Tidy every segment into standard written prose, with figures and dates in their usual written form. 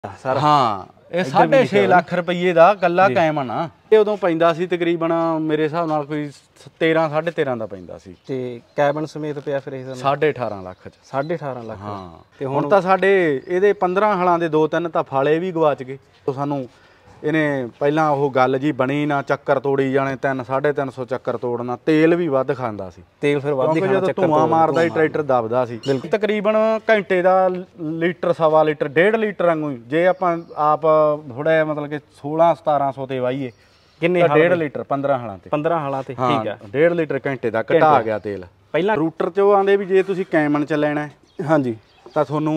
Sir ਹਾਂ ਇਹ 6.5 ਲੱਖ ਰੁਪਏ ਦਾ ਕੱਲਾ ਕੈਮਨ ਆ। ਇਹ ਉਦੋਂ ਪੈਂਦਾ ਸੀ ਤਕਰੀਬਨ ਮੇਰੇ ਹਿਸਾਬ ਨਾਲ ਕੋਈ 13 13.5 ਦਾ ਪੈਂਦਾ ਸੀ ਤੇ ਕੈਬਨ ਸਮੇਤ ਪਿਆ ਫਿਰ ਇਹ 18.5 ਲੱਖ ਚ 18.5 ਲੱਖ। ਹਾਂ ਤੇ ਹੁਣ ਤਾਂ ਸਾਡੇ ਇਹਦੇ 15 ਹਲਾਂ ਦੇ 2-3 ਤਾਂ ਫਾਲੇ ਵੀ ਗਵਾਚ ਗਏ। ਤੋਂ ਸਾਨੂੰ ਇਹਨੇ ਪਹਿਲਾਂ ਉਹ ਗੱਲ ਜੀ ਬਣੀ ਨਾ, ਚੱਕਰ ਤੋੜੀ ਜਾਣੇ 300-350 ਚੱਕਰ ਤੋੜਨਾ। ਤੇਲ ਵੀ ਵੱਧ ਖਾਂਦਾ ਸੀ, ਤੇਲ ਫਿਰ ਵੱਧ ਹੀ ਖਾਂਦਾ, ਜਦੋਂ ਧੂਆਂ ਮਾਰਦਾ ਹੀ ਟਰੈਕਟਰ ਦਬਦਾ ਸੀ। ਤਕਰੀਬਨ ਘੰਟੇ ਦਾ ਲੀਟਰ, ਸਵਾ ਲੀਟਰ, 1.5 ਲੀਟਰ ਵਾਂਗੂ। ਜੇ ਆਪਾਂ ਆਪ ਥੋੜਾ ਜਿਹਾ ਮਤਲਬ ਕਿ 16-1700 ਤੇ ਵਾਹੀਏ ਕਿੰਨੇ 1.5 ਲੀਟਰ 15 ਹਲਾਂ ਤੇ 15 ਹਲਾਂ ਤੇ ਠੀਕ ਆ 1.5 ਲੀਟਰ ਘੰਟੇ ਦਾ ਘਟਾ ਗਿਆ ਤੇਲ। ਪਹਿਲਾਂ ਰੂਟਰ ਚ ਉਹ ਆਂਦੇ ਵੀ ਜੇ ਤੁਸੀਂ ਕੈਮਨ ਚ ਲੈਣਾ ਹਾਂਜੀ ਤਾਂ ਤੁਹਾਨੂੰ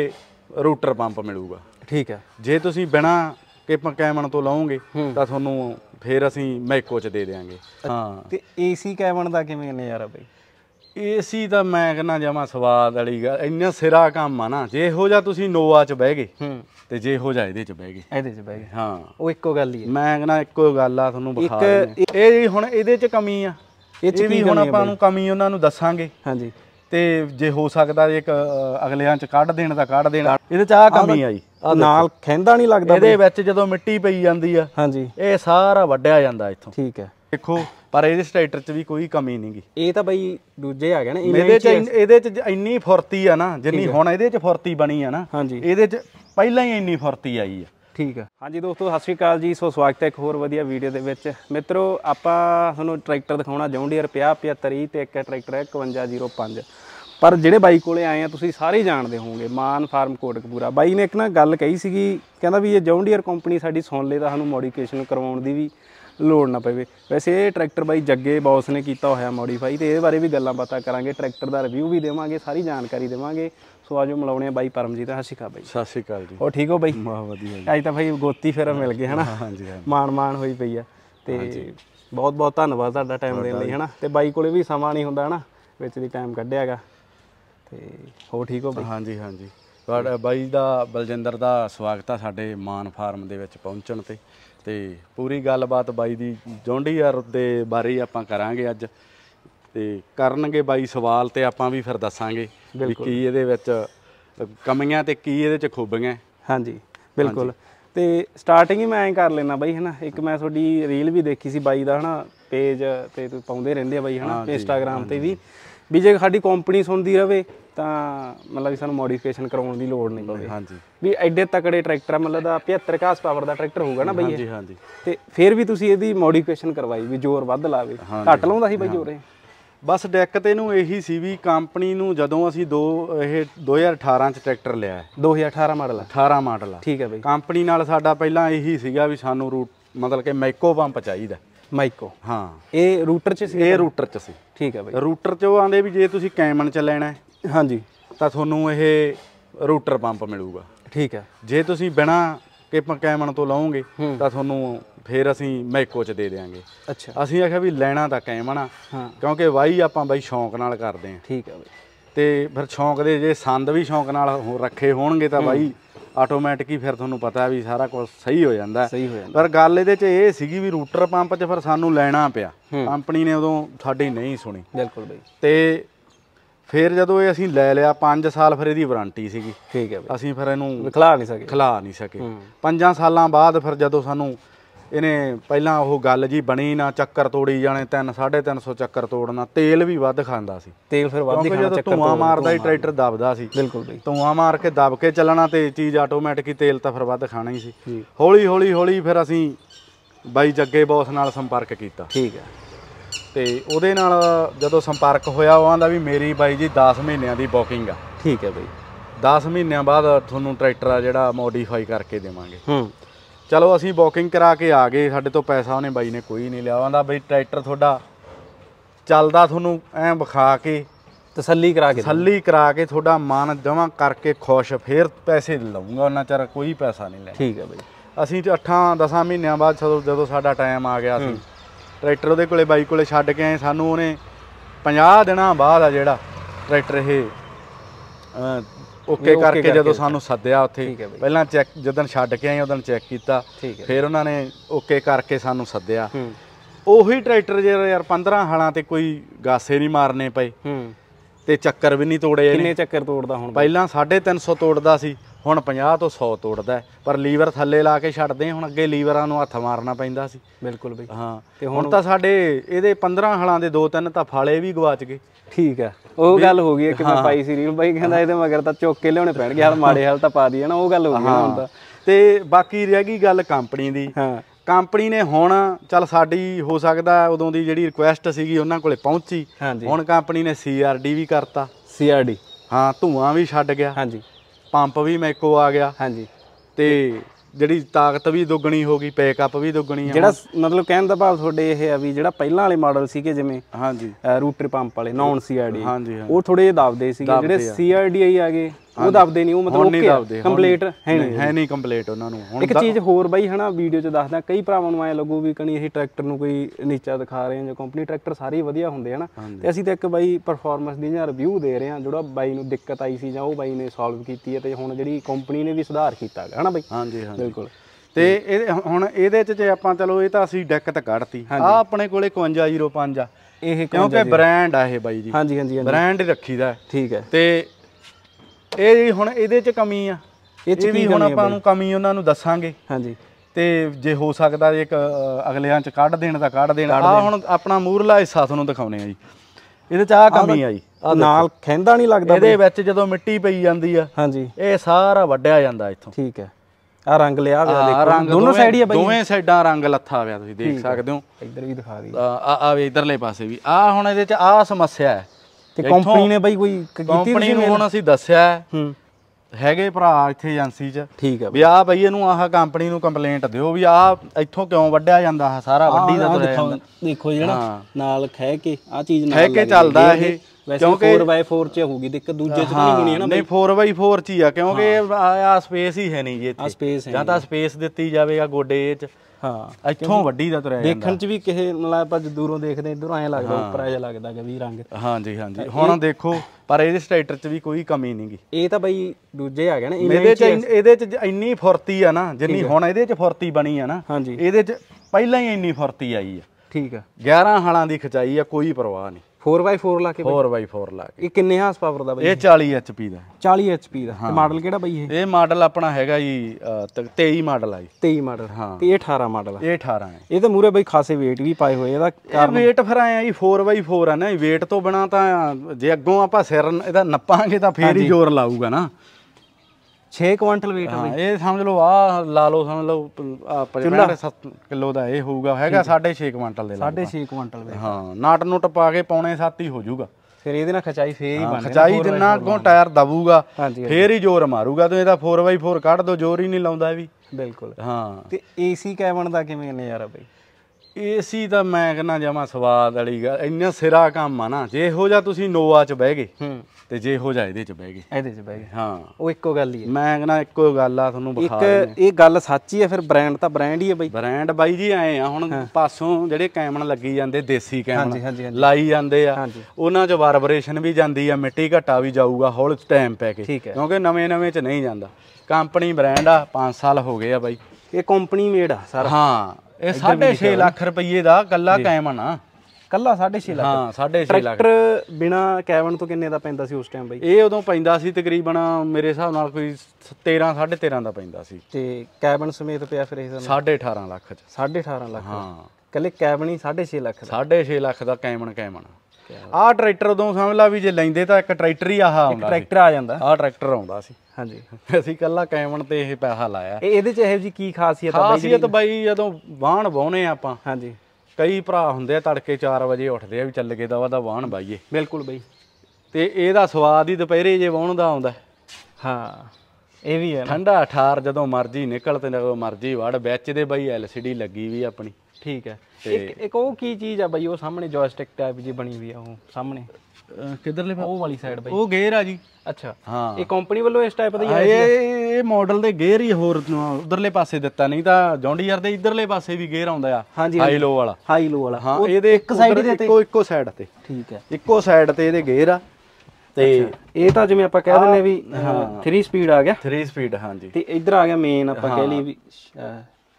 ਇਹ ਰੂਟਰ ਪੰਪ ਮਿਲੂਗਾ। ਠੀਕ ਆ। ਜੇ ਤੁਸੀਂ ਬਿਨਾ ਕੈਮਨ ਤੋਂ ਲਾਓਗੇ ਤਾਂ ਤੁਹਾਨੂੰ ਫਿਰ ਅਸੀਂ ਮੈਕੋ ਚ ਦੇ ਦੇਾਂਗੇ। ਹਾਂ ਤੇ ਏਸੀ ਕੈਬਨ ਦਾ ਕਿਵੇਂ ਨਜ਼ਾਰਾ ਬਈ? ਏਸੀ ਤਾਂ ਮੈਂ ਕਹਿੰਦਾ ਜਮਾ ਸਵਾਦ ਵਾਲੀ ਗੱਲ, ਇੰਨਾ ਸਿਰਾ ਕੰਮ ਆ ਨਾ। ਜੇ ਇਹੋ ਜਿਹਾ ਤੁਸੀਂ ਨੋਵਾ ਚ ਬਹਿ ਗਏ ਤੇ ਜੇ ਇਹੋ ਜਿਹਾ ਇਹਦੇ ਚ ਬਹਿ ਗਏ, ਇਹਦੇ ਚ ਬਹਿ ਗਏ, ਹਾਂ ਉਹ ਇੱਕੋ ਗੱਲ ਹੀ ਹੈ। ਮੈਂ ਕਹਿੰਦਾ ਇੱਕੋ ਗੱਲ ਆ ਤੁਹਾਨੂੰ ਵਿਖਾ ਦਿੰਦੇ। ਇਹ ਜੀ ਹੁਣ ਇਹਦੇ ਚ ਕਮੀ ਆ, ਇਹ ਵੀ ਹੁਣ ਆਪਾਂ ਨੂੰ ਕਮੀ ਉਹਨਾਂ ਨੂੰ ਦੱਸਾਂਗੇ। ਹਾਂਜੀ ਤੇ ਜੇ ਹੋ ਸਕਦਾ ਇੱਕ ਅਗਲਿਆਂ ਚ ਕੱਢ ਦੇਣ ਤਾਂ ਕੱਢ ਦੇਣਾ। ਇਹਦੇ ਚ ਆਹ ਕਮੀ ਆਈ ਨਾਲ ਖੈਂਦਾ ਨਹੀਂ ਲੱਗਦਾ ਇਹਦੇ ਵਿੱਚ ਜਦੋਂ ਮਿੱਟੀ ਪਈ ਜਾਂਦੀ ਆ। ਹਾਂਜੀ ਇਹ ਸਾਰਾ ਵੱਢਿਆ ਜਾਂਦਾ ਇੱਥੋਂ। ਠੀਕ ਹੈ ਦੇਖੋ ਪਰ ਇਹਦੇ ਸਟਾਰਟਰ ਚ ਵੀ ਕੋਈ ਕਮੀ ਨਹੀਂ ਗੀ। ਇਹ ਤਾਂ ਬਈ ਦੂਜੇ ਆ ਗਏ ਨਾ ਇਹਦੇ ਚ ਇੰਨੀ ਫੁਰਤੀ ਆ ਨਾ ਜਿੰਨੀ ਹੁਣ ਇਹਦੇ ਚ ਫੁਰਤੀ ਬਣੀ ਆ ਨਾ। ਹਾਂਜੀ ਇਹਦੇ ਚ ਪਹਿਲਾਂ ਹੀ ਇੰਨੀ ਫੁਰਤੀ ਆਈ ਆ। ਠੀਕ ਆ। ਹਾਂਜੀ ਦੋਸਤੋ ਸਤਿ ਸ਼੍ਰੀ ਅਕਾਲ ਜੀ। ਸੋ ਸਵਾਗਤ ਹੈ ਇੱਕ ਹੋਰ ਵਧੀਆ ਵੀਡੀਓ ਦੇ ਵਿੱਚ। ਮਿੱਤਰੋ ਆਪਾਂ ਤੁਹਾਨੂੰ ਟਰੈਕਟਰ ਦਿਖਾਉਣਾ ਜੌਨ ਡੀਅਰ 5075 ਤੇ ਇੱਕ ਟਰੈਕਟਰ ਹੈ 5105। ਪਰ ਜਿਹੜੇ ਬਾਈ ਕੋਲੇ ਆਏ ਆ ਤੁਸੀਂ ਸਾਰੇ ਹੀ ਜਾਣਦੇ ਹੋਵੋਗੇ, ਮਾਨ ਫਾਰਮ ਕੋਟਕਪੂਰਾ। ਬਾਈ ਨੇ ਇੱਕ ਨਾ ਗੱਲ ਕਹੀ ਸੀਗੀ, ਕਹਿੰਦਾ ਵੀ ਇਹ ਜੌਨ ਡੀਅਰ ਕੰਪਨੀ ਸਾਡੀ ਸੁਣ ਲੇ ਤਾਂ ਸਾਨੂੰ ਮੋਡੀਫਿਕੇਸ਼ਨ ਕਰਵਾਉਣ ਦੀ ਵੀ ਲੋੜ ਨਾ ਪਵੇ। ਵੈਸੇ ਇਹ ਟਰੈਕਟਰ ਬਾਈ ਜੱਗੇ ਬੌਸ ਨੇ ਕੀਤਾ ਹੋਇਆ ਮੋਡੀਫਾਈ, ਤੇ ਇਹਦੇ ਬਾਰੇ ਵੀ ਗੱਲਾਂ ਬਾਤਾਂ ਕਰਾਂਗੇ, ਟਰੈਕਟਰ ਦਾ ਰਿਵਿਊ ਵੀ ਦੇਵਾਂਗੇ, ਸਾਰੀ ਜਾਣਕਾਰੀ ਦੇਵਾਂਗੇ। ਸੋ ਆਜੋ ਮਿਲਾਉਣੇ ਆ ਬਾਈ ਪਰਮਜੀਤ। ਸਤਿ ਸ਼੍ਰੀ ਅਕਾਲ ਬਾਈ। ਸਤਿ ਸ਼੍ਰੀ ਅਕਾਲ ਜੀ। ਉਹ ਠੀਕ ਹੋ ਬਾਈ? ਬਹੁਤ ਵਧੀਆ ਜੀ। ਅੱਜ ਤਾਂ ਬਾਈ ਗੋਤੀ ਫਿਰ ਮਿਲ ਗਏ ਹਨਾ। ਹਾਂਜੀ ਮਾਣ ਹੋਈ ਪਈ ਆ ਤੇ ਬਹੁਤ ਬਹੁਤ ਧੰਨਵਾਦ ਤੁਹਾਡਾ ਟਾਈਮ ਦੇਣ ਲਈ ਹਨਾ। ਤੇ ਬਾਈ ਕੋਲੇ ਵੀ ਸਮਾਂ ਨਹੀਂ ਹੁੰਦਾ ਹਨਾ, ਵਿੱਚ ਦੀ ਟਾਈਮ ਕੱਢਿਆਗਾ। ਤੇ ਹੋ ਠੀਕ ਹੋ ਬਾਈ? ਹਾਂਜੀ ਹਾਂਜੀ ਤੁਹਾਡਾ ਬਾਈ ਦਾ ਬਲਜਿੰਦਰ ਦਾ ਸਵਾਗਤ ਆ ਸਾਡੇ ਮਾਨ ਫਾਰਮ ਦੇ ਵਿੱਚ ਪਹੁੰਚਣ ਤੇ ਪੂਰੀ ਗੱਲਬਾਤ ਬਾਈ ਦੀ ਜੌਨ ਡੀਅਰ ਦੇ ਬਾਰੇ ਆਪਾਂ ਕਰਾਂਗੇ ਅੱਜ। ਤੇ ਕਰਨਗੇ ਬਾਈ ਸਵਾਲ ਤੇ ਆਪਾਂ ਵੀ ਫਿਰ ਦੱਸਾਂਗੇ ਵੀ ਕੀ ਇਹਦੇ ਵਿੱਚ ਕਮੀਆਂ ਤੇ ਕੀ ਇਹਦੇ ਚ ਖੂਬੀਆਂ। ਹਾਂਜੀ ਬਿਲਕੁਲ। ਤੇ ਸਟਾਰਟਿੰਗ ਹੀ ਮੈਂ ਐਂ ਕਰ ਲੈਣਾ ਬਾਈ ਹਨਾ। ਇੱਕ ਮੈਂ ਤੁਹਾਡੀ ਰੀਲ ਵੀ ਦੇਖੀ ਸੀ ਬਾਈ ਦਾ ਹਨਾ, ਪੇਜ ਤੇ ਪਾਉਂਦੇ ਰਹਿੰਦੇ ਆ ਬਾਈ ਹਨਾ, ਇੰਸਟਾਗ੍ਰਾਮ ਤੇ ਵੀ ਜੇ ਸਾਡੀ ਕੰਪਨੀ ਸੁਣਦੀ ਰਵੇ ਤਾਂ ਮਤਲਬ ਵੀ ਸਾਨੂੰ ਮੋਡੀਫਿਕੇਸ਼ਨ ਕਰਵਾਉਣ ਦੀ ਲੋੜ ਨਹੀਂ ਪਵੇ। ਹਾਂਜੀ ਵੀ ਐਡੇ ਤਕੜੇ ਟਰੈਕਟਰ ਮਤਲਬ ਦਾ 75 ਹਾਰਸ ਪਾਵਰ ਦਾ ਟਰੈਕਟਰ ਹੋਊਗਾ ਨਾ ਬਾਈ? ਹਾਂਜੀ ਹਾਂਜੀ। ਤੇ ਫਿਰ ਵੀ ਤੁਸੀਂ ਇਹਦੀ ਮੋਡੀਫਿਕੇਸ਼ਨ ਕਰਵਾਈ ਵੀ ਜ਼ੋਰ ਵੱਧ ਲਾਵੇ, ਘੱਟ ਲਾਉਂਦਾ ਸੀ ਬਾਈ ਜ਼ੋਰ? ਇਹ ਬਸ ਦਿੱਕਤ ਇਹਨੂੰ ਇਹੀ ਸੀ ਵੀ ਕੰਪਨੀ ਨੂੰ ਜਦੋਂ ਅਸੀਂ 2018 ਚ ਟਰੈਕਟਰ ਲਿਆ। 2018 ਮਾਡਲ? 18 ਮਾਡਲ ਆ। ਠੀਕ ਹੈ ਬਾਈ। ਕੰਪਨੀ ਨਾਲ ਸਾਡਾ ਪਹਿਲਾਂ ਇਹੀ ਸੀਗਾ ਵੀ ਸਾਨੂੰ ਮਤਲਬ ਕਿ ਮੈਕੋ ਪੰਪ ਚਾਹੀਦਾ। ਮਾਈਕੋ? ਹਾਂ। ਇਹ ਰੂਟਰ ਚ ਸੀ? ਇਹ ਰੂਟਰ ਚ ਸੀ। ਠੀਕ ਹੈ ਬਾਈ। ਰੂਟਰ ਚ ਉਹ ਆਂਦੇ ਵੀ ਜੇ ਤੁਸੀਂ ਕੈਮਨ ਚ ਲੈਣਾ ਹਾਂਜੀ ਤਾਂ ਤੁਹਾਨੂੰ ਇਹ ਰੂਟਰ ਪੰਪ ਮਿਲੂਗਾ। ਠੀਕ ਹੈ। ਜੇ ਤੁਸੀਂ ਬਿਨਾ ਕੈਮਨ ਤੋਂ ਲਾਓਗੇ ਤਾਂ ਤੁਹਾਨੂੰ ਫਿਰ ਅਸੀਂ ਮੈਕੋ ਚ ਦੇ ਦੇਾਂਗੇ। ਅੱਛਾ। ਅਸੀਂ ਆਖਿਆ ਵੀ ਲੈਣਾ ਤਾਂ ਕੈਮਨ ਆ, ਕਿਉਂਕਿ ਵਾਹੀ ਆਪਾਂ ਬਾਈ ਸ਼ੌਂਕ ਨਾਲ ਕਰਦੇ ਆ। ਠੀਕ ਹੈ ਬਾਈ। ਤੇ ਫਿਰ ਸ਼ੌਂਕ ਦੇ ਜੇ ਸੰਦ ਵੀ ਸ਼ੌਂਕ ਨਾਲ ਰੱਖੇ ਹੋਣਗੇ ਤਾਂ ਬਾਈ ਆਟੋਮੈਟਿਕ ਹੀ ਫਿਰ ਤੁਹਾਨੂੰ ਪਤਾ ਵੀ ਸਾਰਾ ਕੁਝ ਸਹੀ ਹੋ ਜਾਂਦਾ। ਪਰ ਗੱਲ ਇਹਦੇ ਚ ਇਹ ਸੀਗੀ ਵੀ ਰੂਟਰ ਪੰਪ ਚ ਫਿਰ ਸਾਨੂੰ ਲੈਣਾ ਪਿਆ। ਕੰਪਨੀ ਨੇ ਉਦੋਂ ਸਾਡੀ ਨਹੀਂ ਸੁਣੀ। ਬਿਲਕੁਲ ਬਾਈ। ਤੇ ਫਿਰ ਜਦੋਂ ਇਹ ਅਸੀਂ ਲੈ ਲਿਆ 5 ਸਾਲ ਫਿਰ ਇਹਦੀ ਵਾਰੰਟੀ ਸੀਗੀ। ਠੀਕ ਹੈ ਬਾਈ। ਅਸੀਂ ਫਿਰ ਇਹਨੂੰ ਖਿਲਾ ਨਹੀਂ ਸਕੇ। 5 ਸਾਲਾਂ ਬਾਅਦ ਫਿਰ ਜਦੋਂ ਸਾਨੂੰ ਇਹਨੇ ਪਹਿਲਾਂ ਉਹ ਗੱਲ ਜੀ ਬਣੀ ਨਾ, ਚੱਕਰ ਤੋੜੀ ਜਾਣੇ 300-350 ਚੱਕਰ ਤੋੜਨਾ। ਤੇਲ ਵੀ ਵੱਧ ਖਾਂਦਾ ਸੀ। ਤੇਲ ਫਿਰ ਵੱਧ ਹੀ ਖਾਂਦਾ, ਜਦੋਂ ਧੂਆਂ ਮਾਰਦਾ ਹੀ ਟਰੈਕਟਰ ਦਬਦਾ ਸੀ। ਬਿਲਕੁਲ ਬਾਈ। ਧੂਆਂ ਮਾਰ ਕੇ ਦਬ ਕੇ ਚੱਲਣਾ ਤੇ ਚੀਜ਼ ਆਟੋਮੈਟਿਕ ਹੀ ਤੇਲ ਤਾਂ ਫਿਰ ਵੱਧ ਖਾਣਾ ਹੀ ਸੀ। ਹੌਲੀ ਫਿਰ ਅਸੀਂ ਬਾਈ ਜੱਗੇ ਬੌਸ ਨਾਲ ਸੰਪਰਕ ਕੀਤਾ। ਠੀਕ ਹੈ। ਤੇ ਉਹਦੇ ਨਾਲ ਜਦੋਂ ਸੰਪਰਕ ਹੋਇਆ ਉਹ ਆਂਦਾ ਵੀ ਮੇਰੀ ਬਾਈ ਜੀ 10 ਮਹੀਨਿਆਂ ਦੀ ਬੁਕਿੰਗ ਆ। ਠੀਕ ਹੈ ਬਾਈ। 10 ਮਹੀਨਿਆਂ ਬਾਅਦ ਤੁਹਾਨੂੰ ਟਰੈਕਟਰ ਆ ਜਿਹੜਾ ਮੋਡੀਫਾਈ ਕਰਕੇ ਦੇਵਾਂਗੇ। ਚਲੋ ਅਸੀਂ ਬੁਕਿੰਗ ਕਰਾ ਕੇ ਆ ਗਏ। ਸਾਡੇ ਤੋਂ ਪੈਸਾ ਉਹਨੇ ਬਾਈ ਨੇ ਕੋਈ ਨਹੀਂ ਲਿਆ। ਆਂਦਾ ਬਈ ਟਰੈਕਟਰ ਤੁਹਾਡਾ ਚੱਲਦਾ, ਤੁਹਾਨੂੰ ਐਂ ਵਿਖਾ ਕੇ ਤਸੱਲੀ ਕਰਾ ਕੇ ਤੁਹਾਡਾ ਮਨ ਜਮਾਂ ਕਰਕੇ ਖੁਸ਼, ਫਿਰ ਪੈਸੇ ਲਊਂਗਾ। ਉਹਨਾਂ ਚਿਰ ਕੋਈ ਪੈਸਾ ਨਹੀਂ ਲੈਣਾ। ਠੀਕ ਹੈ ਬਾਈ। ਅਸੀਂ 8-10 ਮਹੀਨਿਆਂ ਬਾਅਦ ਜਦੋਂ ਸਾਡਾ ਟਾਈਮ ਆ ਗਿਆ ਸੀ ਟਰੈਕਟਰ ਉਹਦੇ ਕੋਲੇ ਬਾਈ ਕੋਲੇ ਛੱਡ ਕੇ ਆਏ। ਸਾਨੂੰ ਉਹਨੇ 50 ਦਿਨਾਂ ਬਾਅਦ ਆ ਜਿਹੜਾ ਟਰੈਕਟਰ ਇਹ ਓਕੇ ਕਰਕੇ ਜਦੋਂ ਸਾਨੂੰ ਸੱਦਿਆ ਉੱਥੇ, ਪਹਿਲਾਂ ਚੈੱਕ ਜਦੋਂ ਛੱਡ ਕੇ ਆਏ ਉਦੋਂ ਚੈੱਕ ਕੀਤਾ, ਫਿਰ ਉਹਨਾਂ ਨੇ ਓਕੇ ਕਰਕੇ ਸਾਨੂੰ ਸੱਦਿਆ। ਉਹੀ ਟਰੈਕਟਰ ਜਿਹੜਾ ਯਾਰ 15 ਹਲਾਂ ਤੇ ਕੋਈ ਗਾਸੇ ਨਹੀਂ ਮਾਰਨੇ ਪਏ। ਤੇ ਚੱਕਰ ਵੀ ਨਹੀਂ ਤੋੜੇ ਇਹਨੇ। ਕਿੰਨੇ ਚੱਕਰ ਤੋੜਦਾ ਹੁਣ? ਪਹਿਲਾਂ 350 ਤੋੜਦਾ ਸੀ, ਹੁਣ 50 ਤੋਂ 100 ਤੋੜਦਾ, ਪਰ ਲੀਵਰ ਥੱਲੇ ਲਾ ਕੇ ਛੱਡਦੇ। ਹੁਣ ਅੱਗੇ ਲੀਵਰਾਂ ਨੂੰ ਹੱਥ ਮਾਰਨਾ ਪੈਂਦਾ ਸੀ। ਬਿਲਕੁਲ ਬਈ। ਹਾਂ ਤੇ ਹੁਣ ਤਾਂ ਸਾਡੇ ਇਹਦੇ 15 ਹਲਾਂ ਦੇ 2-3 ਤਾਂ ਫਾਲੇ ਵੀ ਗਵਾਚ ਗਏ। ਠੀਕ ਹੈ, ਉਹ ਗੱਲ ਹੋ ਗਈ ਕਿ ਮੈਂ ਪਾਈ ਸੀ ਰੀਲ ਬਾਈ ਕਹਿੰਦਾ ਇਹਦੇ ਮਗਰ ਤਾਂ ਚੁੱਕ ਕੇ ਲਿਆਉਣੇ ਪੈਣਗੇ, ਹਲ ਮਾੜੇ ਹਲ ਤਾਂ ਪਾ ਦਈਏ ਨਾ, ਉਹ ਗੱਲ ਹੋ ਗਈ ਨਾ ਹੁਣ ਤਾਂ। ਤੇ ਬਾਕੀ ਰਹਿ ਗਈ ਗੱਲ ਕੰਪਨੀ ਦੀ। ਹਾਂ ਕੰਪਨੀ ਨੇ ਹੁਣ ਚੱਲ ਸਾਡੀ ਹੋ ਸਕਦਾ ਉਦੋਂ ਦੀ ਜਿਹੜੀ ਰਿਕੁਐਸਟ ਸੀਗੀ ਉਹਨਾਂ ਕੋਲੇ ਪਹੁੰਚੀ, ਹੁਣ ਕੰਪਨੀ ਨੇ CRD ਵੀ ਕਰਤਾ। CRD ਹਾਂ, ਧੂਆਂ ਵੀ ਛੱਡ ਗਿਆ। ਹਾਂਜੀ, ਪੰਪ ਵੀ ਮੈਕੋ ਆ ਗਿਆ। ਹਾਂਜੀ, ਤੇ ਜਿਹੜੀ ਤਾਕਤ ਵੀ ਦੁੱਗਣੀ ਹੋ ਗਈ, ਪੈਕਅਪ ਵੀ ਦੁੱਗਣੀ ਆ। ਜਿਹੜਾ ਮਤਲਬ ਕਹਿਣ ਦਾ ਭਾਵ ਤੁਹਾਡੇ ਇਹ ਆ ਵੀ ਜਿਹੜਾ ਪਹਿਲਾਂ ਵਾਲੇ ਮਾਡਲ ਸੀਗੇ ਜਿਵੇਂ ਹਾਂਜੀ ਰੂਟਰ ਪੰਪ ਵਾਲੇ ਨੌਨ CRD, ਹਾਂਜੀ ਉਹ ਥੋੜੇ ਜਿਹੇ ਦਬਦੇ ਸੀਗੇ। ਜਿਹੜੇ CRD ਆ ਗਏ ਉਹ ਦਬਦੇ ਨਹੀਂ, ਉਹ ਮਤਲਬ ਓਕੇ ਕੰਪਲੀਟ ਹੈ ਨਹੀਂ ਕੰਪਲੀਟ ਉਹਨਾਂ ਨੂੰ। ਹੁਣ ਇੱਕ ਚੀਜ਼ ਹੋਰ ਬਾਈ ਹਨਾ, ਵੀਡੀਓ 'ਚ ਦੱਸਦਾ, ਕਈ ਭਰਾਵਾਂ ਨੂੰ ਐ ਲੱਗੂ ਵੀ ਕਣੀ ਇਹ ਟਰੈਕਟਰ ਨੂੰ ਕੋਈ ਨੀਚਾ ਦਿਖਾ ਰਹੇ ਆ ਜਾਂ ਕੰਪਨੀ ਟਰੈਕਟਰ ਸਾਰੇ ਹੀ ਵਧੀਆ ਹੁੰਦੇ ਹਨਾ, ਤੇ ਅਸੀਂ ਤਾਂ ਇੱਕ ਬਾਈ ਪਰਫਾਰਮੈਂਸ ਦੀ ਜਾਂ ਰਿਵਿਊ ਦੇ ਰਹੇ ਹਾਂ, ਜਿਹੜਾ ਬਾਈ ਨੂੰ ਦਿੱਕਤ ਆਈ ਸੀ ਜਾਂ ਉਹ ਬਾਈ ਨੇ ਸੋਲਵ ਕੀਤੀ ਹੈ, ਤੇ ਹੁਣ ਜਿਹੜੀ ਕੰਪਨੀ ਨੇ ਵੀ ਸੁਧਾਰ ਕੀਤਾ ਹੈ ਹਨਾ ਬਾਈ। ਹਾਂਜੀ ਹਾਂਜੀ ਬਿਲਕੁਲ। ਤੇ ਇਹ ਹੁਣ ਇਹਦੇ 'ਚ ਜੇ ਆਪਾਂ ਚਲੋ ਇਹ ਤਾਂ ਅਸੀਂ ਡੈਕ ਤਾਂ ਕੱਢਤੀ, ਆ ਆਪਣੇ ਕੋਲੇ 5105 ਆ, ਇਹ ਕਿਉਂਕਿ ਬ੍ਰਾਂਡ ਆ ਇਹ ਬਾਈ ਜੀ। ਹਾਂਜੀ ਹਾਂਜੀ ਬ੍ਰਾਂਡ ਰੱਖੀਦਾ। ਠੀਕ ਹੈ। ਤੇ ਇਹ ਹੁਣ ਇਹਦੇ 'ਚ ਕਮੀ ਆ, ਇਹ ਵੀ ਹੁਣ ਆਪਾਂ ਨੂੰ ਕਮੀ ਉਹਨਾਂ ਨੂੰ ਦੱਸਾਂਗੇ। ਹਾਂਜੀ। ਤੇ ਜੇ ਹੋ ਸਕਦਾ ਜੇ ਅਗਲਿਆਂ 'ਚ ਕੱਢ ਦੇਣ ਤਾਂ ਕੱਢ ਦੇਣ। ਆ ਹੁਣ ਆਪਣਾ ਮੂਹਰਲਾ ਹਿੱਸਾ ਤੁਹਾਨੂੰ ਦਿਖਾਉਣੇ ਆ ਜੀ, ਇਹਦੇ 'ਚ ਆ ਕਮੀ ਆ ਜੀ, ਨਾਲ ਖਹਿੰਦਾ ਨਹੀਂ ਲੱਗਦਾ ਇਹਦੇ ਵਿੱਚ ਜਦੋਂ ਮਿੱਟੀ ਪਈ ਜਾਂਦੀ ਆ। ਹਾਂਜੀ, ਇਹ ਸਾਰਾ ਵੱਢਿਆ ਜਾਂਦਾ ਇੱਥੋਂ। ਠੀਕ ਹੈ। ਆ ਰੰਗ ਲਿਆ ਹੋਇਆ ਦੇਖੋ, ਦੋਨੋਂ ਸਾਈਡ ਹੀ ਆ ਬਾਈ, ਦੋਵੇਂ ਸਾਈਡਾਂ ਰੰਗ ਲੱਥਾ ਹੋਇਆ, ਤੁਸੀਂ ਦੇਖ ਸਕਦੇ ਹੋ। ਇੱਧਰ ਵੀ ਦਿਖਾ ਦੀ, ਆ ਇਧਰਲੇ ਪਾਸੇ ਵੀ। ਆ ਹੁਣ ਇਹਦੇ 'ਚ ਆ ਸਮੱਸਿਆ ਹੈ, ਤੇ ਕੰਪਨੀ ਨੇ ਬਾਈ ਕੋਈ ਕੰਪਨੀ ਨੂੰ ਹੁਣ ਅਸੀਂ ਦੱਸਿਆ ਹੈਗੇ ਭਰਾ ਇੱਥੇ ਏਜੰਸੀ 'ਚ। ਠੀਕ ਹੈ ਵੀ ਆ ਬਈ ਇਹਨੂੰ ਆਹ ਕੰਪਨੀ ਨੂੰ ਕੰਪਲੇਂਟ ਦਿਓ ਵੀ ਆ ਇੱਥੋਂ ਕਿਉਂ ਵੱਢਿਆ ਜਾਂਦਾ, ਆ ਸਾਰਾ ਵੱਢੀ ਦਾ ਤੁਰਿਆ ਜਾਂਦਾ। ਦੇਖੋ ਜਿਹੜਾ ਨਾਲ ਖਹਿ ਕੇ ਆ ਚੀਜ਼ ਨਾਲ ਖਹਿ ਕੇ ਚੱਲਦਾ ਇਹ, ਕਿਉਂਕਿ 4x4 'ਚ ਹੋਊਗੀ ਦਿੱਕਤ, ਦੂਜੇ 'ਚ ਨਹੀਂ ਹੋਣੀ ਹੈ ਨਾ। ਨਹੀਂ 4x4 'ਚ ਹੀ ਆ, ਕਿਉਂਕਿ ਆ ਸਪੇਸ ਹੀ ਹੈ ਨਹੀਂ ਜੀ ਇੱਥੇ, ਜਾਂ ਤਾਂ ਸਪੇਸ ਦਿੱਤੀ ਜਾਵੇਗਾ ਗੋਡੇ 'ਚ। ਹਾਂ, ਇੱਥੋਂ ਵੱਡੀ ਦਾ ਤੁਰਿਆ ਜਾਂਦਾ। ਦੇਖਣ 'ਚ ਵੀ ਕਿਸੇ ਨਾਲ ਆਪਾਂ ਦੂਰੋਂ ਦੇਖਦੇ ਇਧਰੋਂ ਐਂ ਲੱਗਦਾ, ਉੱਪਰ ਜਿਹਾ ਲੱਗਦਾ ਕਿ ਵੀ ਰੰਗ। ਹਾਂਜੀ ਹਾਂਜੀ। ਹੁਣ ਦੇਖੋ, ਪਰ ਇਹਦੇ ਸਟਾਰਟਰ 'ਚ ਵੀ ਕੋਈ ਕਮੀ ਨਹੀਂ ਗੀ। ਇਹ ਤਾਂ ਬਈ ਦੂਜੇ ਆ ਗਏ ਨਾ, ਇਹਦੇ 'ਚ ਇੰਨੀ ਫੁਰਤੀ ਆ ਨਾ, ਜਿੰਨੀ ਹੁਣ ਇਹਦੇ 'ਚ ਫੁਰਤੀ ਬਣੀ ਆ ਨਾ, ਇਹਦੇ 'ਚ ਪਹਿਲਾਂ ਹੀ ਇੰਨੀ ਫੁਰਤੀ ਆਈ ਆ। ਠੀਕ ਆ। 11 ਹਲਾਂ ਦੀ ਖਿਚਾਈ ਆ, ਕੋਈ ਪਰਵਾਹ ਨਹੀਂ। 4x4 ਲਾ ਕੇ 4x4 ਲਾ ਕੇ। ਇਹ ਕਿੰਨੇ ਹਾਰਸ ਪਾਵਰ ਦਾ ਬਈ? ਇਹ 40 HP ਦਾ। 40 HP ਦਾ। ਤੇ ਮਾਡਲ ਕਿਹੜਾ ਬਈ ਇਹ? ਇਹ ਮਾਡਲ ਆਪਣਾ ਹੈਗਾ ਜੀ 23 ਮਾਡਲ ਆ ਜੀ। 23 ਮਾਡਲ। ਹਾਂ, ਤੇ ਇਹ 18 ਮਾਡਲ ਆ। ਇਹ 18 ਹੈ। ਇਹ ਤਾਂ ਮੂਰੇ ਬਈ ਖਾਸੇ weight ਵੀ ਪਾਏ ਹੋਏ, ਇਹਦਾ ਕਾਰਨ weight ਫਿਰ ਆਇਆ ਜੀ 4x4 ਆ ਨਾ, weight ਤੋਂ ਬਿਨਾ ਤਾਂ ਜੇ ਅੱਗੋਂ ਆਪਾਂ ਸਿਰ ਇਹਦਾ ਨੱਪਾਂਗੇ ਤਾਂ ਫੇਰ ਹੀ ਜ਼ੋਰ ਲਾਊਗਾ ਨਾ। 6 ਕੁਆਂਟਲ weight ਆ ਬਈ। ਇਹ ਸਮਝ ਲਓ ਆ ਲਾ ਲਓ, ਸਮਝ ਲਓ 65 ਕਿਲੋ ਦਾ ਇਹ ਹੋਊਗਾ, ਹੈਗਾ 6.5 ਕੁਆਂਟਲ ਦੇ। 6.5 ਕੁਆਂਟਲ weight। ਹਾਂ, ਨਾਟ ਨੂਟ ਪਾ ਕੇ 6.25 ਹੀ ਹੋ ਜਾਊਗਾ। ਫਿਰ ਇਹਦੇ ਨਾਲ ਖਚਾਈ ਫੇਰ ਹੀ ਬਣੇਗੀ। ਖਚਾਈ ਜਿੰਨਾ ਅੱਗੋਂ ਟਾਇਰ ਦਬੂਗਾ ਫੇਰ ਹੀ ਜ਼ੋਰ ਮਾਰੂਗਾ। ਤੂੰ ਇਹਦਾ 4x4 ਕੱਢ ਦੋ, ਜ਼ੋਰ ਹੀ ਨਹੀਂ ਲਾਉਂਦਾ ਇਹ ਵੀ। ਬਿਲਕੁਲ। ਹਾਂ। ਤੇ AC ਕੈਬਨ ਦਾ ਕਿਵੇਂ ਨਜ਼ਾਰਾ ਬਈ? AC ਤਾਂ ਮੈਂ ਕਹਿੰਦਾ ਜਮਾ ਸਵਾਦ ਵਾਲੀ ਗੱਲ, ਇੰਨਾ ਸਿਰਾ ਕੰਮ ਆ ਨਾ। ਜੇ ਇਹੋ ਜਿਹਾ ਤੁਸੀਂ ਨੋਵਾ 'ਚ ਬਹਿ ਗਏ ਤੇ ਜੇ ਇਹੋ ਜਿਹਾ ਇਹਦੇ 'ਚ ਬਹਿ ਗਏ, ਇਹਦੇ 'ਚ ਬਹਿ ਗਏ। ਹਾਂ, ਉਹ ਇੱਕੋ ਗੱਲ ਹੀ ਹੈ। ਮੈਂ ਕਹਿੰਦਾ ਇੱਕੋ ਗੱਲ ਆ, ਤੁਹਾਨੂੰ ਵਿਖਾ ਇੱਕ ਇਹ ਗੱਲ ਸੱਚੀ ਹੈ। ਫਿਰ ਬ੍ਰਾਂਡ ਤਾਂ ਬ੍ਰਾਂਡ ਹੀ ਹੈ ਬਈ। ਬ੍ਰਾਂਡ ਬਾਈ ਜੀ ਐ ਆ, ਹੁਣ ਪਾਸੋਂ ਜਿਹੜੇ ਕੈਮਨ ਲੱਗੀ ਜਾਂਦੇ, ਦੇਸੀ ਕੈਮਨ ਲਾਈ ਜਾਂਦੇ ਆ, ਉਹਨਾਂ 'ਚ ਵਾਈਬ੍ਰੇਸ਼ਨ ਵੀ ਜਾਂਦੀ ਆ, ਮਿੱਟੀ ਘੱਟਾ ਵੀ ਜਾਊਗਾ ਹੌਲੀ ਟਾਈਮ ਪੈ ਕੇ, ਕਿਉਂਕਿ ਨਵੇਂ ਨਵੇਂ 'ਚ ਨਹੀਂ ਜਾਂਦਾ। ਕੰਪਨੀ ਬ੍ਰਾਂਡ ਆ, 5 ਸਾਲ ਹੋ ਗਏ ਆ ਬਾਈ। ਇਹ ਕੰਪਨੀ ਮੇਡ ਆ ਸਾਰਾ। ਹਾਂ, ਇਹ 6.5 ਲੱਖ ਰੁਪਏ ਦਾ ਕੱਲਾ ਕੈਮਨ ਆ, ਕੱਲਾ 6.5 ਲੱਖ। ਹਾਂ, 6.5 ਲੱਖ। ਟਰੈਕਟਰ ਬਿਨਾ ਕੈਬਨ ਤੋਂ ਕਿੰਨੇ ਦਾ ਪੈਂਦਾ ਸੀ ਉਸ ਟਾਈਮ ਬਾਈ? ਇਹ ਉਦੋਂ ਪੈਂਦਾ ਸੀ ਤਕਰੀਬਨ ਮੇਰੇ ਹਿਸਾਬ ਨਾਲ ਕੋਈ 13 13.5 ਦਾ ਪੈਂਦਾ ਸੀ। ਤੇ ਕੈਬਨ ਸਮੇਤ ਪਿਆ ਫਿਰ ਇਹ 18.5 ਲੱਖ 'ਚ। 18.5 ਲੱਖ। ਹਾਂ, ਕੱਲੇ ਕੈਬਨ ਹੀ 6.5 ਲੱਖ ਦਾ। 6.5 ਲੱਖ ਦਾ ਕੈਬਨ। ਆਹ ਟਰੈਕਟਰ ਉਦੋਂ ਸਮਝ ਲਾ ਵੀ ਜੇ ਲੈਂਦੇ ਤਾਂ ਇੱਕ ਟਰੈਕਟਰ ਹੀ ਆਹ ਆਉਂਦਾ, ਟਰੈਕਟਰ ਆ ਜਾਂਦਾ। ਆਹ ਟਰੈਕਟਰ ਆਉਂਦਾ ਸੀ। ਹਾਂਜੀ, ਅਸੀਂ ਕੱਲਾ ਕੈਬਨ ਤੇ ਇਹ ਪੈਸਾ ਲਾਇਆ। ਇਹਦੇ 'ਚ ਇਹੋ ਜਿਹੀ ਕੀ ਖਾਸੀਅਤ ਆ? ਖਾਸੀਅਤ ਬਾਈ ਜਦੋਂ ਵਾਹਣ ਵਾਹੁੰਦੇ ਆਪਾਂ, ਹਾਂਜੀ, ਕਈ ਭਰਾ ਹੁੰਦੇ ਆ ਤੜਕੇ 4 ਵਜੇ ਉੱਠਦੇ ਆ ਵੀ ਚੱਲ ਕੇ ਦਵਾ ਦਾ ਵਾਹਣ ਬਾਈਏ। ਬਿਲਕੁਲ ਬਈ। ਤੇ ਇਹਦਾ ਸਵਾਦ ਹੀ ਦੁਪਹਿਰੇ ਜੇ ਵਾਹੁਣ ਦਾ ਆਉਂਦਾ। ਹਾਂ, ਇਹ ਵੀ ਹੈ। ਠੰਡਾ ਠਾਰ ਜਦੋਂ ਮਰਜੀ ਨਿਕਲ ਤੇ ਜਦੋਂ ਮਰਜੀ ਵੜ। ਵਿੱਚ ਦੇ ਬਾਈ LCD ਲੱਗੀ ਵੀ ਆਪਣੀ। ਠੀਕ ਹੈ। ਇੱਕ ਉਹ ਕੀ ਚੀਜ਼ ਆ ਬਾਈ, ਉਹ ਸਾਹਮਣੇ ਜੋਇਸਟਿਕ ਟਾਈਪ ਜੀ ਬਣੀ ਹੋਈ ਆ, ਉਹ ਸਾਹਮਣੇ ਕਿੱਧਰਲੇ ਉਹ ਵਾਲੀ ਸਾਈਡ ਬਾਈ? ਉਹ ਗੇਅਰ ਆ ਜੀ। ਅੱਛਾ। ਹਾਂ, ਇਹ ਕੰਪਨੀ ਵੱਲੋਂ ਇਸ ਟਾਈਪ ਦਾ ਹੀ ਆਇਆ ਸੀ? ਇਹ ਮਾਡਲ ਦੇ ਗੇਅਰ ਹੀ ਹੋਰ ਉਧਰਲੇ ਪਾਸੇ ਦਿੱਤਾ, ਨਹੀਂ ਤਾਂ ਜੌਂਡੀਅਰ ਦੇ ਇਧਰਲੇ ਪਾਸੇ ਵੀ ਗੇਅਰ ਆਉਂਦਾ ਆ, ਹਾਈ ਲੋ ਵਾਲਾ। ਹਾਈ ਲੋ ਵਾਲਾ। ਹਾਂ, ਇਹਦੇ ਇੱਕ ਸਾਈਡ ਦੇ ਤੇ ਇੱਕੋ ਸਾਈਡ ਤੇ। ਠੀਕ ਹੈ। ਇੱਕੋ ਸਾਈਡ ਤੇ ਇਹਦੇ ਗੇਅਰ ਆ। ਤੇ ਇਹ ਤਾਂ ਜਿਵੇਂ ਆਪਾਂ ਕਹਿ ਦਿੰਦੇ ਵੀ 3 ਸਪੀਡ ਆ ਗਿਆ। 3 ਸਪੀਡ। ਹਾਂਜੀ। ਤੇ ਇੱਧਰ ਆ ਗਿਆ ਮੇਨ, ਆਪਾਂ ਕਹਿ ਲਈ ਵੀ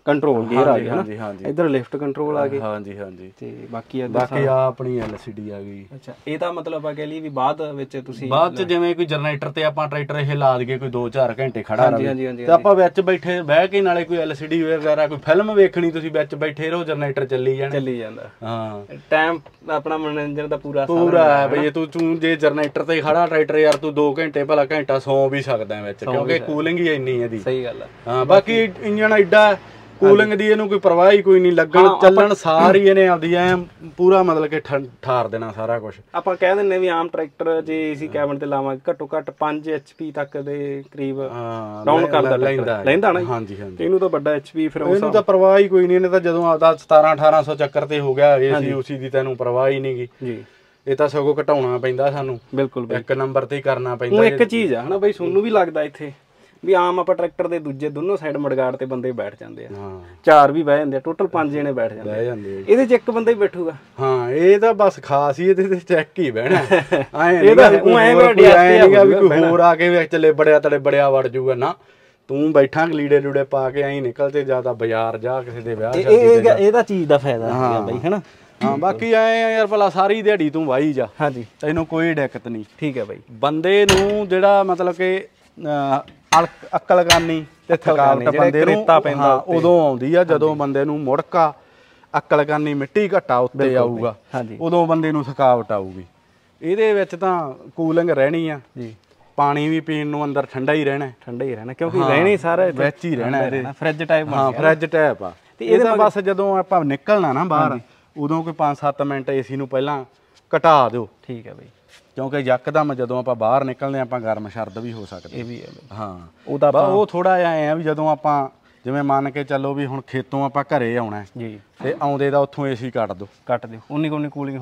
ਕੰਟਰੋਲ ਗੇਅਰ ਆ ਗਿਆ ਹਾਂਜੀ ਹਾਂਜੀ ਇਧਰ ਲਿਫਟ ਕੰਟਰੋਲ ਆ ਗਏ ਹਾਂਜੀ ਹਾਂਜੀ ਤੇ ਬਾਕੀ ਆ ਆਪਣੀ LCD ਆ ਗਈ ਅੱਛਾ ਇਹ ਤਾਂ ਮਤਲਬ ਆ ਕਹਿ ਲਈ ਵੀ ਬਾਅਦ ਵਿੱਚ ਤੁਸੀਂ ਬਾਅਦ ਚ ਜਿਵੇਂ ਕੋਈ ਜਨਰੇਟਰ ਤੇ ਆਪਾਂ ਟਰੈਕਟਰ ਇਹ ਲਾ ਦਈਏ ਕੋਈ 2-4 ਘੰਟੇ ਖੜਾ ਰਹੇ ਤੇ ਆਪਾਂ ਵਿੱਚ ਬੈਠੇ ਬਹਿ ਕੇ ਨਾਲੇ ਕੋਈ LCD ਵਗੈਰਾ ਕੋਈ ਫਿਲਮ ਵੇਖਣੀ ਤੁਸੀਂ ਵਿੱਚ ਬੈਠੇ ਰਹੋ ਜਨਰੇਟਰ ਚੱਲੀ ਜਾਂਦਾ ਹਾਂ ਟਾਈਮ ਆਪਣਾ ਮਨੋਰੰਜਨ ਦਾ ਪੂਰਾ ਹੈ ਬਈ ਤੂੰ ਜੇ ਜਨਰੇਟਰ ਤੇ ਖੜਾ ਟਰੈਕਟਰ ਯਾਰ ਤੂੰ 2 ਘੰਟੇ ਭਲਾ ਘੰਟਾ ਸੌਂ ਵੀ ਸਕਦਾ ਵਿੱਚ ਕਿਉਂਕਿ ਕੂਲਿੰਗ ਹੀ ਇੰਨੀ ਇਹਦੀ ਸਹੀ ਗੱਲ ਆ ਹਾਂ ਬਾਕੀ ਇੰਜਣ ਐਡਾ ਕੂਲਿੰਗ ਦੀ ਇਹਨੂੰ ਕੋਈ ਪਰਵਾਹ ਹੀ ਕੋਈ ਨਹੀਂ ਲੱਗਣ ਚੱਲਣ ਸਾਰੀ ਇਹਨੇ ਆਪਦੀ ਐ ਪੂਰਾ ਮਤਲਬ ਕਿ ਠਾਰ ਦੇਣਾ ਸਾਰਾ ਕੁਝ ਆਪਾਂ ਕਹਿ ਦਿੰਨੇ ਵੀ ਆਮ ਟਰੈਕਟਰ ਜੇ ਏਸੀ ਕੈਬਨ ਤੇ ਲਾਵਾਂਗੇ ਘੱਟੋ ਘੱਟ 5 HP ਤੱਕ ਦੇ ਕਰੀਬ ਡਾਊਨ ਕਰਦਾ ਲੈਂਦਾ ਨਾ ਹਾਂਜੀ ਹਾਂਜੀ ਇਹਨੂੰ ਤਾਂ ਵੱਡਾ HP ਫਿਰ ਇਹਨੂੰ ਤਾਂ ਪਰਵਾਹ ਹੀ ਕੋਈ ਨਹੀਂ ਇਹਨੇ ਤਾਂ ਜਦੋਂ ਆਪਦਾ 17-1800 ਚੱਕਰ ਤੇ ਹੋ ਗਿਆ ਏਸੀ ਉਸੀ ਦੀ ਤੈਨੂੰ ਪਰਵਾਹ ਹੀ ਨਹੀਂਗੀ ਜੀ ਇਹ ਤਾਂ ਸਗੋਂ ਘਟਾਉਣਾ ਪੈਂਦਾ ਸਾਨੂੰ ਬਿਲਕੁਲ ਇੱਕ ਨੰਬਰ ਤੇ ਹੀ ਕਰਨਾ ਪੈਂਦਾ ਉਹ ਇੱਕ ਚੀਜ਼ ਆ ਹਨਾ ਬਈ ਤੁਹਾਨੂੰ ਵੀ ਲੱਗਦਾ ਇੱਥੇ ਵੀ ਆਮ ਆਪਾਂ ਟਰੈਕਟਰ ਦੇ ਦੂਜੇ ਦੋਨੋਂ ਸਾਈਡ ਮੜਗਾੜ ਤੇ ਬੰਦੇ ਬੈਠ ਜਾਂਦੇ ਆ ਹਾਂ 4 ਵੀ ਬਹਿ ਜਾਂਦੇ ਆ ਟੋਟਲ 5 ਜਣੇ ਬੈਠ ਜਾਂਦੇ ਆ ਇਹਦੇ 'ਚ ਇੱਕ ਬੰਦਾ ਹੀ ਬੈਠੂਗਾ ਹਾਂ ਇਹ ਤਾਂ ਬਸ ਖਾਸ ਹੀ ਇਹਦੇ ਤੇ ਚੈੱਕ ਹੀ ਬਹਿਣਾ ਇਹ ਤਾਂ ਵੀ ਕੋਈ ਹੋਰ ਆ ਕੇ ਵਿੱਚ ਤੜੇ ਬੜਿਆ ਵੜ ਜਾਊਗਾ ਨਾ ਤੂੰ ਬੈਠਾ ਲੀੜੇ ਲੂੜੇ ਪਾ ਕੇ ਐਂ ਨਿਕਲ ਤੇ ਜਿਆਦਾ ਬਾਜ਼ਾਰ ਜਾ ਕਿਸੇ ਦੇ ਵਿਆਹ ਇਹਦਾ ਚੀਜ਼ ਦਾ ਫਾਇਦਾ ਹੈ ਬਈ ਹਨਾ ਹਾਂ ਬਾਕੀ ਐ ਯਾਰ ਭਲਾ ਸਾਰੀ ਦਿਹਾੜੀ ਤੂੰ ਵਾਈ ਜਾ ਹਾਂਜੀ ਤੈਨੂੰ ਕੋਈ ਦਿੱਕਤ ਨਹੀਂ ਠੀਕ ਹੈ ਬਈ ਬੰਦੇ ਨੂੰ ਜਿਹੜਾ ਮਤਲਬ ਕਿ ਅਕਲ ਕਰਨੀ ਤੇ ਥਕਾਵਟ ਬੰਦੇ ਨੂੰ ਉਦੋਂ ਆਉਂਦੀ ਆ ਜਦੋਂ ਬੰਦੇ ਨੂੰ ਮੁੜਕਾ ਅਕਲ ਕਰਨੀ ਮਿੱਟੀ ਘੱਟਾ ਉੱਤੇ ਆਊਗਾ ਉਦੋਂ ਬੰਦੇ ਨੂੰ ਥਕਾਵਟ ਆਊਗੀ ਇਹਦੇ ਵਿੱਚ ਤਾਂ ਕੂਲਿੰਗ ਰਹਿਣੀ ਆ ਜੀ ਪਾਣੀ ਵੀ ਪੀਣ ਨੂੰ ਅੰਦਰ ਠੰਡਾ ਹੀ ਰਹਿਣਾ ਕਿਉਂਕਿ ਰਹਿਣੀ ਸਾਰਾ ਵਿੱਚ ਹੀ ਰਹਿਣਾ ਇਹਦੇ ਫ੍ਰਿਜ ਟਾਈਪ ਹਾਂ ਫ੍ਰਿਜ ਟਾਈਪ ਆ ਤੇ ਇਹਦਾ ਬਸ ਜਦੋਂ ਆਪਾਂ ਨਿਕਲਣਾ ਨਾ ਬਾਹਰ ਉਦੋਂ ਕੋਈ 5-7 ਮਿੰਟ ਏਸੀ ਨੂੰ ਪਹਿਲਾਂ ਘਟਾ ਦਿਓ ਠੀਕ ਹੈ ਬਈ ਕਿਉਂਕਿ ਯਕਦਮ ਜਦੋਂ ਆਪਾਂ ਬਾਹਰ ਨਿਕਲਦੇ ਆਪਾਂ ਗਰਮ ਸ਼ਰਦ ਵੀ ਹੋ ਸਕਦੇ ਇਹ ਵੀ ਹੈ ਹਾਂ ਉਹ ਥੋੜਾ ਜਿਹਾ ਐ ਵੀ ਜਦੋਂ ਆਪਾਂ ਜਿਵੇਂ ਮੰਨ ਕੇ ਚੱਲੋ ਵੀ ਹੁਣ ਖੇਤੋਂ ਆਪਾਂ ਘਰੇ ਆਉਣਾ ਜੀ ਤੇ ਆਉਂਦੇ ਦਾ ਉੱਥੋਂ ਏਸੀ ਕੱਟ ਦਿਓ ਉਨੀ ਕੂਲਿੰਗ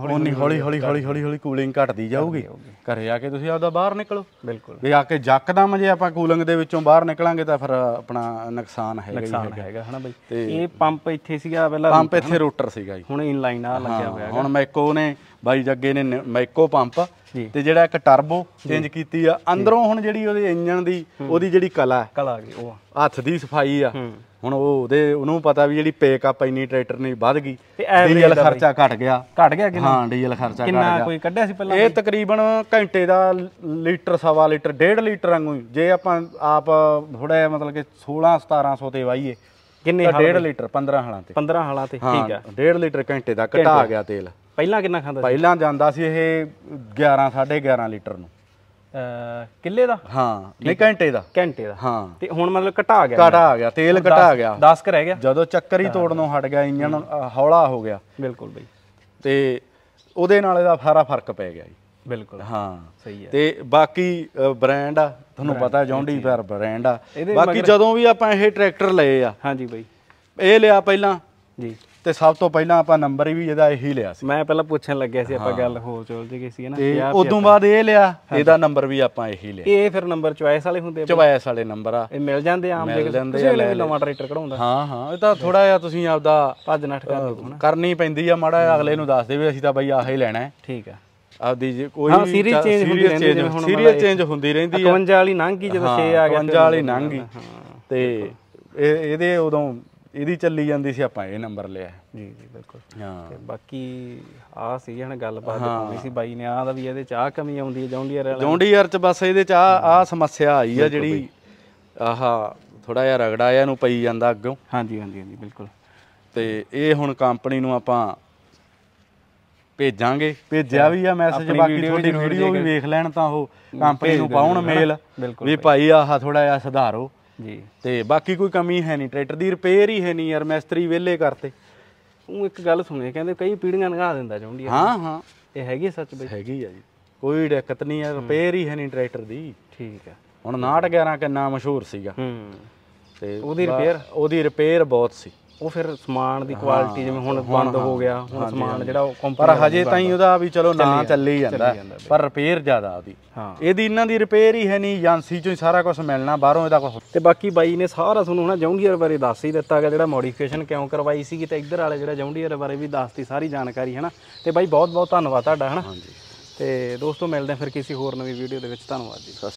ਹੌਲੀ ਕੂਲਿੰਗ ਘਟਦੀ ਜਾਊਗੀ ਘਰੇ ਆ ਕੇ ਤੁਸੀਂ ਆਪਦਾ ਬਾਹਰ ਨਿਕਲੋ ਬਿਲਕੁਲ ਵੀ ਆ ਕੇ ਯਕਦਮ ਜੇ ਆਪਾਂ ਕੂਲਿੰਗ ਦੇ ਵਿੱਚੋਂ ਬਾਹਰ ਨਿਕਲਾਂਗੇ ਤਾਂ ਫਿਰ ਆਪਣਾ ਨੁਕਸਾਨ ਹੈਗਾ ਹਨਾ ਬਈ ਇਹ ਪੰਪ ਇੱਥੇ ਸੀਗਾ ਪਹਿਲਾਂ ਪੰਪ ਇੱਥੇ ਰੋਟਰ ਸੀਗਾ ਜੀ ਹੁਣ ਇਨਲਾਈਨ ਆ ਲੱਗਿਆ ਹੋਇਆ ਹੁਣ ਮੈਕੋ ਨੇ ਬਾਈ ਜੱਗੇ ਨੇ ਮੈਕੋ ਪੰਪ ਤੇ ਜਿਹੜਾ ਇੱਕ ਟਰਬੋ ਚੇਂਜ ਕੀਤੀ ਆ ਅੰਦਰੋਂ ਹੁਣ ਜਿਹੜੀ ਉਹਦੇ ਇੰਜਣ ਦੀ ਉਹਦੀ ਜਿਹੜੀ ਕਲਾ ਆ ਗਈ ਉਹ ਹੱਥ ਦੀ ਸਫਾਈ ਆ ਹੁਣ ਉਹਨੂੰ ਪਤਾ ਵੀ ਜਿਹੜੀ ਪੇਕ ਅਪ ਇੰਨੀ ਟਰੈਕਟਰ ਨਹੀਂ ਵੱਧ ਗਈ ਡੀਜ਼ਲ ਖਰਚਾ ਘਟ ਗਿਆ ਹਾਂ ਡੀਜ਼ਲ ਖਰਚਾ ਘਟ ਗਿਆ ਕੋਈ ਕੱਢਿਆ ਸੀ ਪਹਿਲਾਂ ਇਹ ਤਕਰੀਬਨ ਘੰਟੇ ਦਾ ਲੀਟਰ ਸਵਾ ਲੀਟਰ 1.5 ਲੀਟਰ ਵਾਂਗੂ ਜੇ ਆਪਾਂ ਆਪ ਥੋੜਾ ਮਤਲਬ ਕਿ 16-1700 ਤੇ ਵਾਹੀਏ ਕਿੰਨੇ 1.5 ਲੀਟਰ 15 ਹਾਲਾਂ ਤੇ ਠੀਕ ਆ 1.5 ਲੀਟਰ ਘੰਟੇ ਦਾ ਘਟਾ ਗਿਆ ਤੇਲ ਪਹਿਲਾਂ ਕਿੰਨਾ ਖਾਂਦਾ ਸੀ ਪਹਿਲਾਂ ਜਾਂਦਾ ਸੀ ਇਹ 11-11.5 ਲੀਟਰ ਨੂੰ ਕਿੱਲੇ ਦਾ ਹਾਂ ਨਹੀਂ ਘੰਟੇ ਦਾ ਹਾਂ ਤੇ ਹੁਣ ਮਤਲਬ ਘਟਾ ਗਿਆ ਤੇਲ ਘਟਾ ਗਿਆ 10 ਕ ਰਹਿ ਗਿਆ ਜਦੋਂ ਚੱਕਰ ਹੀ ਤੋੜਨੋਂ ਹਟ ਗਿਆ ਇੰਜਣ ਹੌਲਾ ਹੋ ਗਿਆ ਬਿਲਕੁਲ ਬਈ ਤੇ ਉਹਦੇ ਨਾਲ ਇਹਦਾ ਸਾਰਾ ਫਰਕ ਪੈ ਗਿਆ ਜੀ ਬਿਲਕੁਲ ਹਾਂ ਸਹੀ ਹੈ ਤੇ ਬਾਕੀ ਬ੍ਰਾਂਡ ਆ ਤੁਹਾਨੂੰ ਪਤਾ ਜੌਂਡੀ ਫਾਇਰ ਬ੍ਰਾਂਡ ਆ ਬਾਕੀ ਜਦੋਂ ਵੀ ਆਪਾਂ ਇਹ ਟਰੈਕਟਰ ਲਏ ਆ ਹਾਂਜੀ ਬਈ ਇਹ ਲਿਆ ਪਹਿਲਾਂ ਜੀ ਤੇ ਸਭ ਤੋਂ ਪਹਿਲਾਂ ਆਪਾਂ ਨੰਬਰ ਵੀ ਇਹਦਾ ਇਹੀ ਲਿਆ ਸੀ ਮੈਂ ਪਹਿਲਾਂ ਪੁੱਛਣ ਲੱਗਿਆ ਸੀ ਆਪਾਂ ਗੱਲ ਹੋ ਚੋਲ ਜੀ ਸੀ ਨਾ ਤੇ ਉਦੋਂ ਬਾਅਦ ਇਹ ਲਿਆ ਇਹਦਾ ਨੰਬਰ ਵੀ ਆਪਾਂ ਇਹੀ ਲਿਆ ਇਹ ਫਿਰ ਨੰਬਰ ਚੁਆਇਸ ਵਾਲੇ ਹੁੰਦੇ ਚੁਆਇਸ ਵਾਲੇ ਨੰਬਰ ਆ ਇਹ ਮਿਲ ਜਾਂਦੇ ਆਮ ਮਿਲ ਜਾਂਦੇ ਆ ਨਵਾਂ ਟਰੈਕਟਰ ਕਢਾਉਂਦਾ ਹਾਂ ਇਹ ਤਾਂ ਥੋੜਾ ਜਿਹਾ ਤੁਸੀਂ ਆਪਦਾ ਭੱਜ ਨੱਠ ਕਰਨੀ ਪੈਂਦੀ ਆ ਮਾੜਾ ਅਗਲੇ ਨੂੰ ਦੱਸ ਦੇ ਵੀ ਅਸੀਂ ਤਾਂ ਬਈ ਆਹ ਹੀ ਲੈਣਾ ਠੀਕ ਆ ਆਪਦੀ ਜੇ ਕੋਈ ਸੀਰੀਜ਼ ਚੇਂਜ ਹੁੰਦੀ ਰਹਿੰਦੀ ਆ 51 ਵਾਲੀ ਲੰਘ ਗਈ ਜਦੋਂ 6 ਆ ਗਿਆ 51 ਵਾਲੀ ਲੰਘ ਗਈ ਤੇ ਇਹਦੇ ਉਦੋਂ ਇਹਦੀ ਚੱਲੀ ਜਾਂਦੀ ਸੀ ਆਪਾਂ ਇਹ ਨੰਬਰ ਲਿਆ ਜੀ ਬਿਲਕੁਲ ਹਾਂ ਤੇ ਬਾਕੀ ਆ ਸੀ ਹਣ ਗੱਲਬਾਤ ਹੋਣੀ ਸੀ ਬਾਈ ਨੇ ਆਹ ਦਾ ਵੀ ਇਹਦੇ ਚ ਆਹ ਕਮੀ ਆਉਂਦੀ ਹੈ ਜੌਂਡੀਅਰ ਚ ਬਸ ਇਹਦੇ ਚ ਆਹ ਸਮੱਸਿਆ ਆਈ ਆ ਜਿਹੜੀ ਆਹ ਥੋੜਾ ਜਿਹਾ ਰਗੜਾ ਆ ਇਹਨੂੰ ਪਈ ਜਾਂਦਾ ਅੱਗੋਂ ਹਾਂਜੀ ਬਿਲਕੁਲ ਤੇ ਇਹ ਹੁਣ ਕੰਪਨੀ ਨੂੰ ਆਪਾਂ ਭੇਜਿਆ ਵੀ ਆ ਮੈਸੇਜ ਬਾਕੀ ਤੁਹਾਡੀ ਵੀਡੀਓ ਵੀ ਵੇਖ ਲੈਣ ਤਾਂ ਉਹ ਕੰਪਨੀ ਨੂੰ ਪਾਉਣ ਮੇਲ ਵੀ ਭਾਈ ਆਹ ਥੋੜਾ ਜਿਹਾ ਸੁਧਾਰੋ ਜੀ ਤੇ ਬਾਕੀ ਕੋਈ ਕਮੀ ਹੈ ਨਹੀਂ ਟਰੈਕਟਰ ਦੀ ਰਿਪੇਅਰ ਹੀ ਹੈ ਨਹੀਂ ਯਾਰ ਮਿਸਤਰੀ ਵਿਹਲੇ ਕਰਤੇ ਉਹ ਇੱਕ ਗੱਲ ਸੁਣੀ ਕਹਿੰਦੇ ਕਈ ਪੀੜੀਆਂ ਲੰਘਾ ਦਿੰਦਾ ਜੌਂਡੀ ਹਾਂ ਇਹ ਹੈਗੀ ਸੱਚ ਬਈ ਹੈਗੀ ਆ ਜੀ ਕੋਈ ਦਿੱਕਤ ਨਹੀਂ ਯਾਰ ਰਿਪੇਅਰ ਹੀ ਹੈ ਨਹੀਂ ਟਰੈਕਟਰ ਦੀ ਠੀਕ ਆ ਹੁਣ 6911 ਕਿੰਨਾ ਮਸ਼ਹੂਰ ਸੀਗਾ ਤੇ ਉਹਦੀ ਰਿਪੇਅਰ ਬਹੁਤ ਸੀ ਉਹ ਫਿਰ ਸਮਾਨ ਦੀ ਕੁਆਲਿਟੀ ਜਿਵੇਂ ਹੁਣ ਬੰਦ ਹੋ ਗਿਆ ਹੁਣ ਸਮਾਨ ਜਿਹੜਾ ਉਹ ਪਰ ਹਜੇ ਤਾਈਂ ਉਹਦਾ ਵੀ ਚਲੋ ਨਾ ਚੱਲੀ ਜਾਂਦਾ ਪਰ ਰਿਪੇਅਰ ਜ਼ਿਆਦਾ ਉਹਦੀ ਇਹਦੀ ਇਹਨਾਂ ਦੀ ਰਿਪੇਅਰ ਹੀ ਹੈ ਨਹੀਂ ਏਜੰਸੀ ਚੋਂ ਹੀ ਸਾਰਾ ਕੁਝ ਮਿਲਣਾ ਬਾਹਰੋਂ ਇਹਦਾ ਕੁਝ ਤੇ ਬਾਕੀ ਬਾਈ ਨੇ ਸਾਰਾ ਤੁਹਾਨੂੰ ਹੁਣ ਜੌਂਡੀਅਰ ਬਾਰੇ ਦੱਸ ਹੀ ਦਿੱਤਾ ਹੈਗਾ ਜਿਹੜਾ ਮੋਡੀਫਿਕੇਸ਼ਨ ਕਿਉਂ ਕਰਵਾਈ ਸੀਗੀ ਤੇ ਇੱਧਰ ਵਾਲੇ ਜਿਹੜਾ ਜੌਂਡੀਅਰ ਬਾਰੇ ਵੀ ਦੱਸਤੀ ਸਾਰੀ ਜਾਣਕਾਰੀ ਹੈ ਨਾ ਤੇ ਬਾਈ ਬਹੁਤ ਬਹੁਤ ਧੰਨਵਾਦ ਤੁਹਾਡਾ ਹੈ ਨਾ ਤੇ ਦੋਸਤੋ ਮਿਲਦੇ ਫਿਰ ਕਿਸੇ ਹੋਰ ਨਵੀਂ ਵੀਡੀਓ ਦੇ ਵਿੱਚ ਧੰਨਵਾਦ ਜੀ।